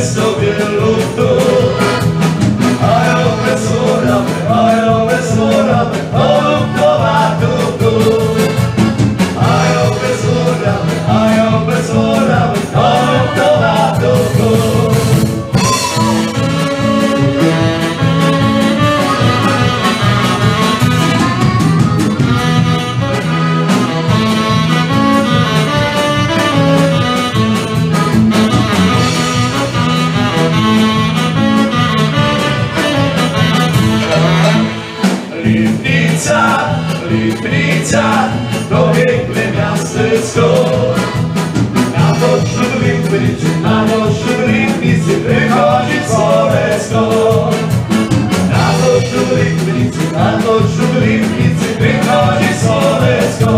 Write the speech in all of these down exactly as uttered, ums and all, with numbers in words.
sobie luftu. A ja wesoła, a ja wesoła, olubkowa tutu. A ja wesoła, a ja wesoła, olubkowa tutu. Lipnica, Lipnica, to piękne miasteczko. Na deszczu Lipnicy, na deszczu Lipnicy wychodzi słoneczko. Na deszczu Lipnicy, na deszczu Lipnicy wychodzi słoneczko.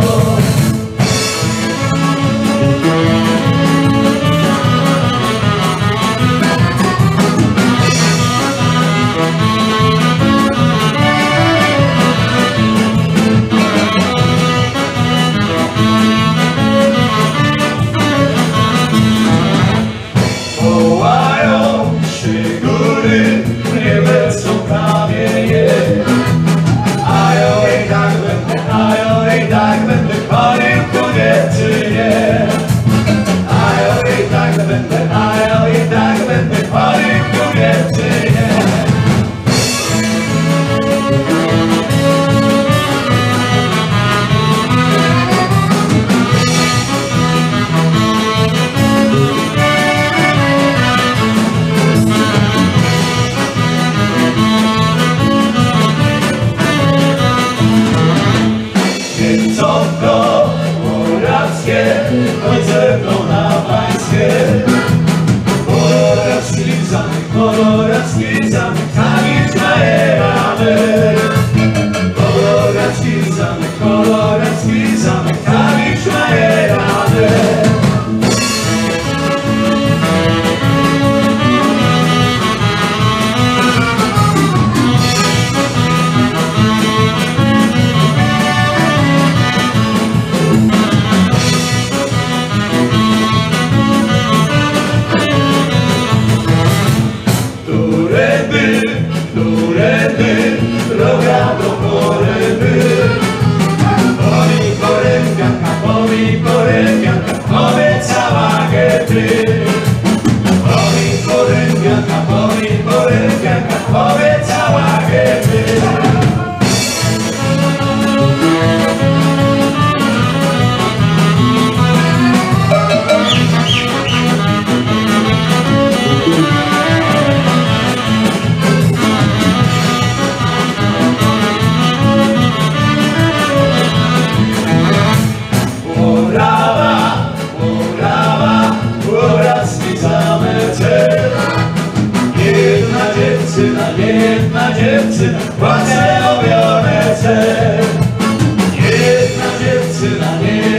Chodź ze mną na pańskie. Kolorawski zamek, kolorawski zamek, tańcz majeramy. Kolorawski zamek, kolorawski zamek, tańcz majeramy. Droga do poręby. Pomi porębianka, pomi porębianka, obiecała gety. Pomi porębianka, pomi porębianka, obiecała gety. Dziewczyna, jedna dziewczyna, płacze robione cel. Jedna dziewczyna, nie